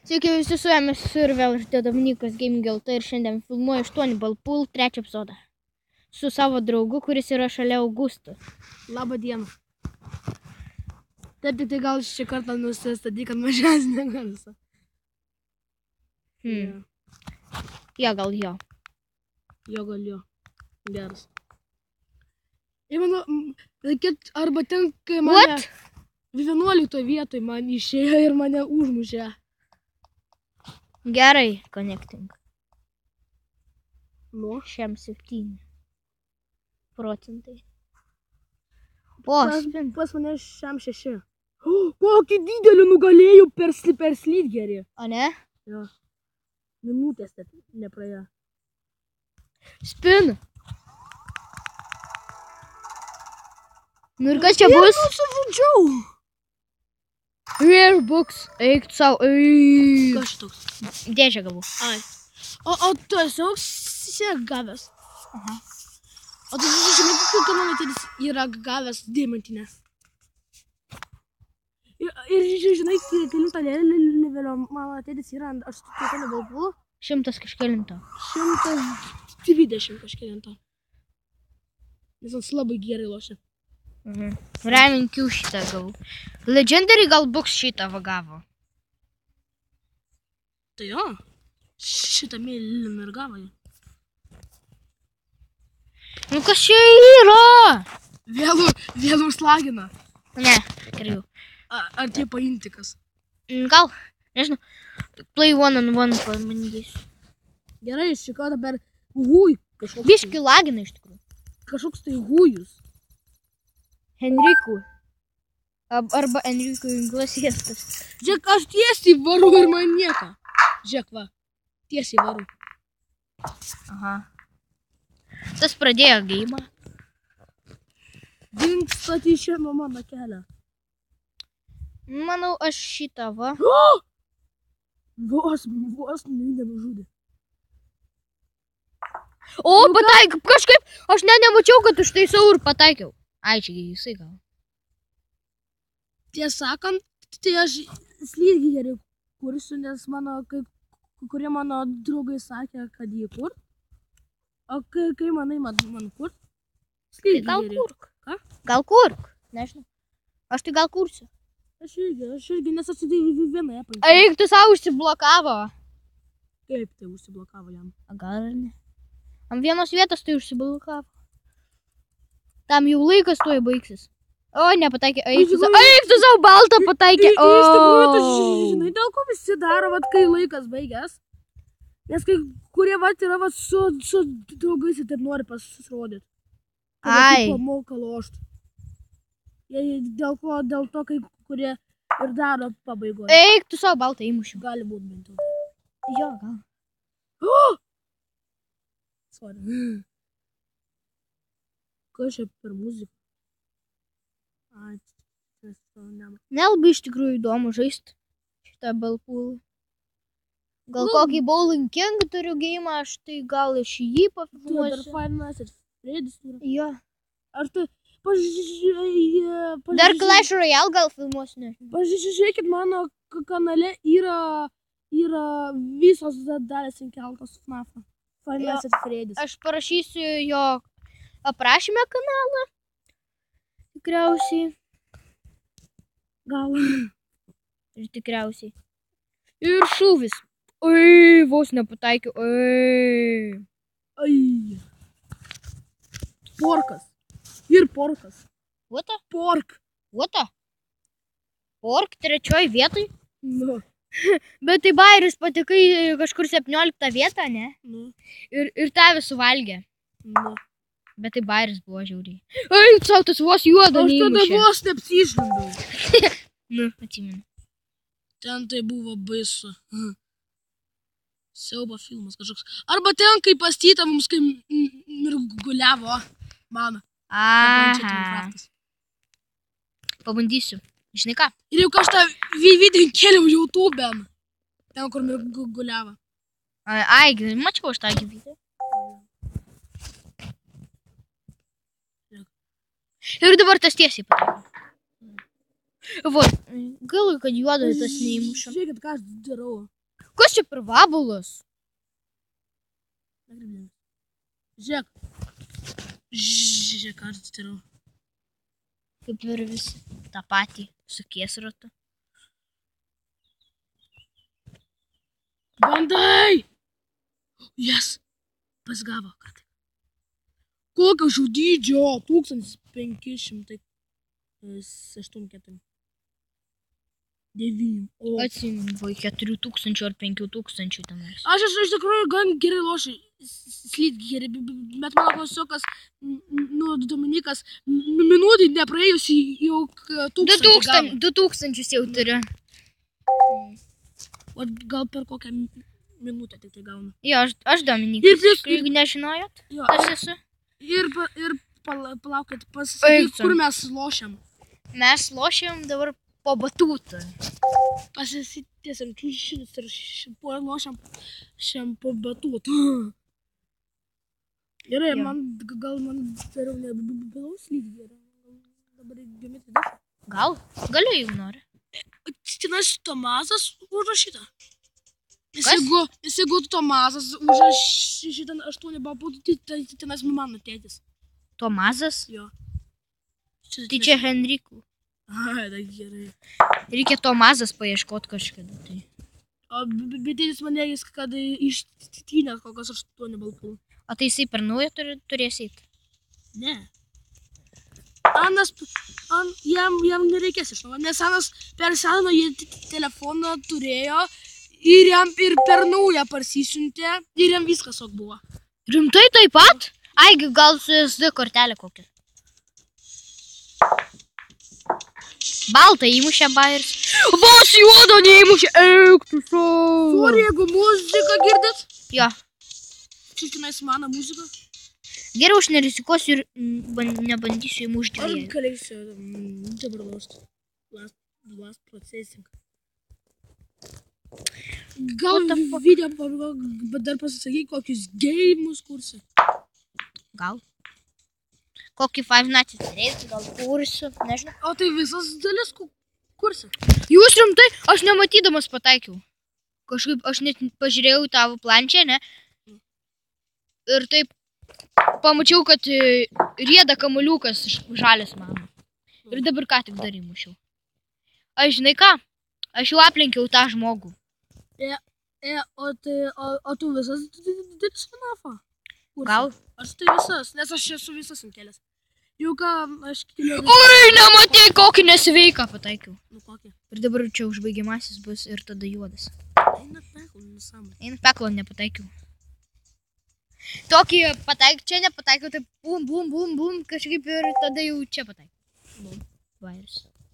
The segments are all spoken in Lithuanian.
Sveiki visi, su jumis ir vėl aš Dominikas Gaming LT ir šiandien filmuoju 8 Ball Pool 3 epizodą. Su savo draugu, kuris yra šalia Augusto. Labą dieną. Taip, tai gal šį kartą nusistatyk ant mažesnį garsą. Jo, gal jo. Jo, gal jo. Geras. Ir manau, reikėt arba ten, kai mane 11 vietoj man išėjo ir mane užmušė. Gerai, connecting. Nu. Šiam 7%. O, spin. Pas mane šiam 6. Kokį didelį nugalėjau per slidgerį. O ne? Jo. Minutės nepraėjo. Spin. Nu ir kas čia bus? Sužudžiau. Rare books. Eik tu savo. Kas toks? Dėžę gavau. Ai. O tu esi auksą gavęs. Aha. O tu žinai, kad mano tėtis yra gavęs deimantinę. Ir žinai, kelintą levelio mano tėtis yra ant 8 balbų. 100 kažkelinto. 120 kažkelinto. Nes jis labai gerai lošia. Raminkių šitą gavau. Legendary gal books šitą gavo. Tai jo. Šitą mėlyną ir gavo. Nu kas čia yra? Vėl užslagina. Ne, gerai jau. Ar tie paintikas? Gal, nežinau. Play one on one pabandysiu. Gerai, šį kartą per hujų. Biški lagina iš tikrųjų. Kažkoks tai hujus. Henrikų. Arba Enrikų Inglasiestas. Žiūrėk, aš tiesiai varu ir man nieko. Žiūrėk, va. Tiesiai varu. Aha. Tas pradėjo geimą. Dingsta tyčia nuo mano kelio. Manau, aš šitą va. Vos nenužudė. O, pataikiau. Kažkaip, aš nemačiau, kad užtaisau ir pataikiau. Ai, čia jisai gal. Tiesą sakant, tai aš slidgerį kursiu, nes kurie mano draugai sakė, kad jį kur. O kai manai man kur? Tai gal kurk. Ką? Gal kurk. Nežinau. Aš tai gal kursiu. Aš irgi, nes aš tai vienoje paimsiu. Eik, tu savo užsiblokavo. Kaip tai užsiblokavo jam? A gal ar ne? Ant vienos vietos tai užsiblokavo. Tam jau laikas tuoj baigsis. O, nepataikė. Eik, tu savo baltą pataikė. O. Iš tikrųjų, tu žinai, dėl ko visi daro, kai laikas baigęs. Nes kai kurie yra su draugais ir taip nori pasirodyti. Ai. Pamoka lošti. Dėl to, kai kurie ir daro pabaigoje. Eik, tu savo baltą įmušiu. Gali būti bent jau. Jo, gal. Sorry. Kas čia per muziką? Ai, Nelabai iš tikrųjų įdomu žaisti šitą balpulą. Gal kokį Bowling King turiu geimą, aš tai gal iš jį pafilmuosiu. Dar Five Nights at Freddy's turi. Jo. Ar tu Dar Clash Royale gal filmuosiu, ne? Pažiūrėkit, mano kanale yra visos dalės įkeltos FNAF. Five Nights at Freddy's. Aš parašysiu jo aprašyme kanalą. Tikriausiai. Gal. Ir tikriausiai. Ir šūvis. Oi, vos nepataikiau. Oi. Ai. Porkas. Ir porkas. What? Pork. What? Pork trečioj vietoj? Nu. Bet tai Bairis patikai kažkur 17 vietą, ne? Nu. Ir tave suvalgė. Nu. Bet tai Bairis buvo žiauriai. Ai, savo tas vos juoda neįmušė. Aš tada vos neapsižlimbau. Nu, atsimenu. Ten tai buvo baisu. Siaubo filmas kažkoks. Arba ten, kai pastyta mums, kai mirguliavo mano. Aha. Pabandysiu. Žinai ką? Ir jau kažtą video kėliau YouTube'en. Ten, kur mirguliavo. Ai, mačiau aš tą video. Ir dabar tas tiesiai pataiko. Vot, gaila, kad juodas tas neįmuša. Žiūrėkit, ką aš darau. Kas čia per vabalas? Žiūrėk. Žiūrėk, ką aš turiu. Kaip ir visi. Ta patį su kėsratu. Bandai! Jas! Pasgavo, ką tai. Kokio žudydžio? 1584. 9. Atsiminu, 4000 ar 5000 tenais. Aš esu iš tikrųjų gan gerai lošiu. Slid gerai, bet mano klasiokas, Dominikas, minutį nepraėjus jau 1000 2000 jau turiu. O gal per kokią minutę tik tai gaunu. Jo, aš Dominikas. Jeigu nežinojot, Jo, aš esu. ir palaukit, pasakykit, kur mes lošiam. Mes lošiam dabar po batutą. Pasisitiesiam kišinius ir lošiam šiam po batutą. Gerai, Jo. gal man geriau nebelaus lygį. Dabar gimėti daug. Gal? Galiu, jeigu nori. Tenas Tomazas užrašyta. Nes Kas? jeigu Tomazas užrašyta 8 babūtų, tai tenas mano tėtis. Tomazas? Jo. Tai čia Henrikų. Ai, tai gerai. Reikia Tomazas paieškoti kažkada. Tai. O bet tėtis man regis, kad ištynės kokios 8 balpų. O tai jisai per naują turės eiti? Ne. Jam nereikės iš naujo, nes Anas per seną telefoną turėjo ir jam ir per naują parsisiuntė ir jam viskas ok buvo. Rimtai taip pat? Ai, gal su SD kortelė kokia. Baltą įmušė Bayeris. Vos juodo neįmušė. Eik tu sau. Sorry, jeigu muziką girdit. Jo. Čia tenais mano muzika. Geriau aš nerizikuosiu ir nebandysiu įmušti. Aš galėsiu dabar last processing. Gal video bet dar pasisakyk, kokius geimus kursi. Gal. Kokį Five Nights at Freddy's, gal kursiu, nežinau. O tai visas dalis kursi. Jūs rimtai, aš nematydamas pataikiau. Kažkaip aš net pažiūrėjau į tavo planšę, ne? Ir taip pamačiau, kad rieda kamuoliukas žalias mano. Ir dabar ką tik dar įmušiau. Aš žinai ką? Aš jau aplenkiau tą žmogų. O tu visas didelis FNAF-a? Gal? Aš tai visas, nes aš esu visas ant kelias. Jau ką, aš keliu... Oi, nematei, kokį nesveiką pataikiau. Nu kokį? Ir dabar čia užbaigiamasis bus ir tada juodas. Eina peklo, nesąmonė. Eina peklo nepataikiau. Tokį pataikiau, čia nepataikiau, tai bum, bum, bum, bum, kažkaip ir tada jau čia pataikiau. Bum, Bayeris.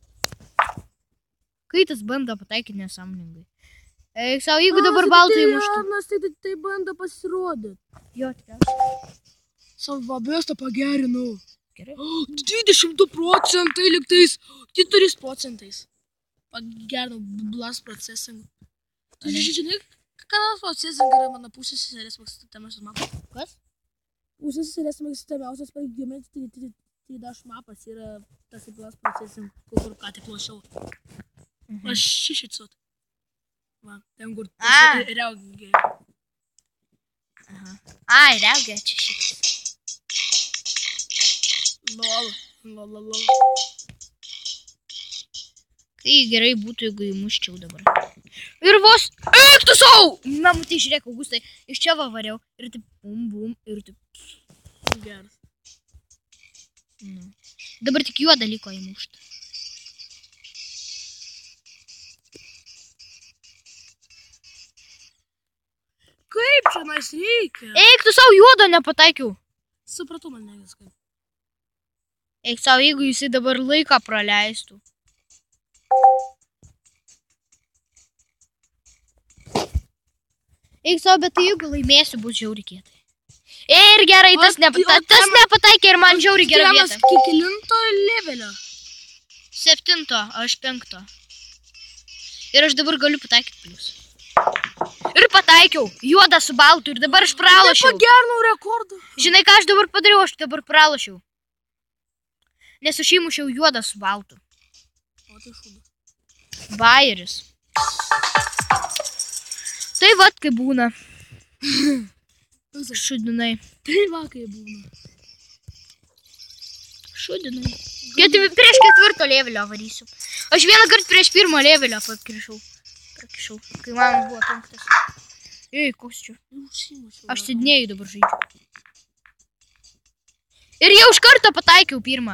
Kai tas bando pataikyti nesąmoningai. Eik savo, jeigu dabar baltai muštų. Tai bando pasirodyti. Jo, tikriausiai. Savo bestą pagerinau. Gerai. 22% liktais 4%. Pagerinau blast processing. Tu žinai, kanas processing yra mano pusės seserės mėgstamiausias mapas. Kas? Pusės seserės mėgstamiausias pagymentis, tai daš mapas yra tas blast processing, kur ką tik lošiau. Aš 600. Va, ten kur reaugė. Ai, reaugė čia šitas. Lol. Kai gerai būtų, jeigu įmuščiau dabar. Ir vos... Eik tu sau! Na, matai, žiūrėk, Augustai, iš čia va variau. Ir taip bum, bum, ir taip... Geras. Dabar tik juodą liko įmušti. Kaip čia nais reikia? Eik tu sau, juodo nepataikiau. Supratau, man negis kaip. Eik sau, jeigu jisai dabar laiką praleistų. Eik sau, bet tai jeigu laimėsiu, bus žiauri kietai. Ir gerai, tas nepataikė ir man žiauri gera vieta. Temas kilinto levelio? 7, aš 5. Ir aš dabar galiu pataikyti plius. Ir pataikiau, juodą su baltu ir dabar aš pralošiau. Nepagernau rekordą. Žinai, ką aš dabar padariau, aš dabar pralošiau. Nes aš įmušiau juodą su baltu. O tai šūdas. Bayeris. Tai vat, kai būna. Šudinai. Tai va, kai būna. Šudinai. Prieš 4 levelio varysiu. Aš vieną kartą prieš 1 levelio prakišau. Kai man buvo 5. Ei, koks čia. Aš sėdinėjau dabar žaidžiu. Ir jau iš karto pataikiau 1.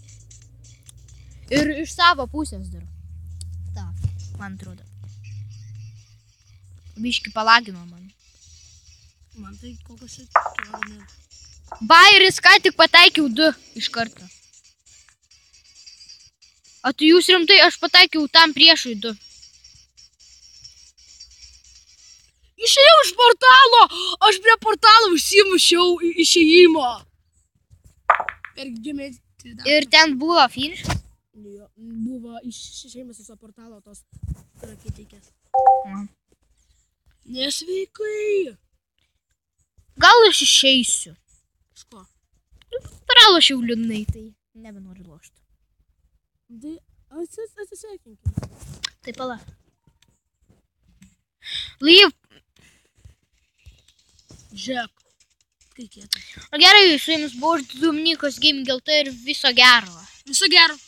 Ir iš savo pusės dar. Ta, man atrodo. Biški palagino man. Man tai kokios ir... Bairis, ką tik pataikiau 2 iš karto. O tu jūs rimtai, aš pataikiau tam priešui 2. Išėjau iš portalo! Aš prie portalo užsimušiau išėjimo. Per gimės 3 dažą. Ir ten buvo finišas? Buvo išėjimas viso portalo tos raketėkės. Nesveikai. Gal aš išeisiu. Ško? Pralošiau liūdnai, tai nebenoriu lošti. Tai atsisveikinkim. Tai pala. Leave. Žiūrėk. Kaip kietai. Gerai, su jumis buvo Dominykas Gaming LT ir viso gero. Viso gero.